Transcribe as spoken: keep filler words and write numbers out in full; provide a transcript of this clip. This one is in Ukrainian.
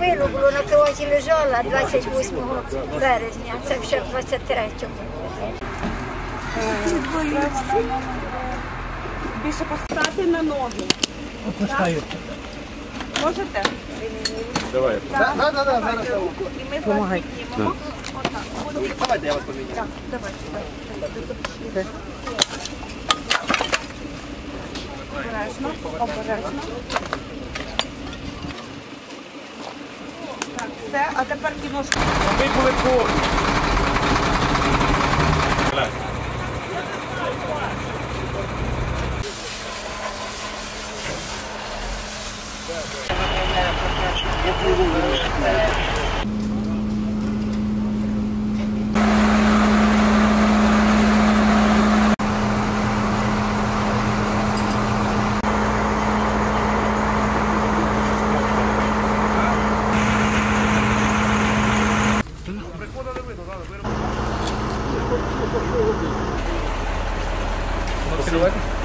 зробило, було на кроваті лежала двадцять восьмого березня, це ще в двадцять третьому. Більше постати на ноги. Опускаю. Можете? Давай. Так, да, да, да, зараз руку, і ми вас піднімемо. Отак. Давайте я вас поміняю. Так, давайте. Обережно, обережно. Так, все, а тепер кіношку. Ви були повні. Спасибо.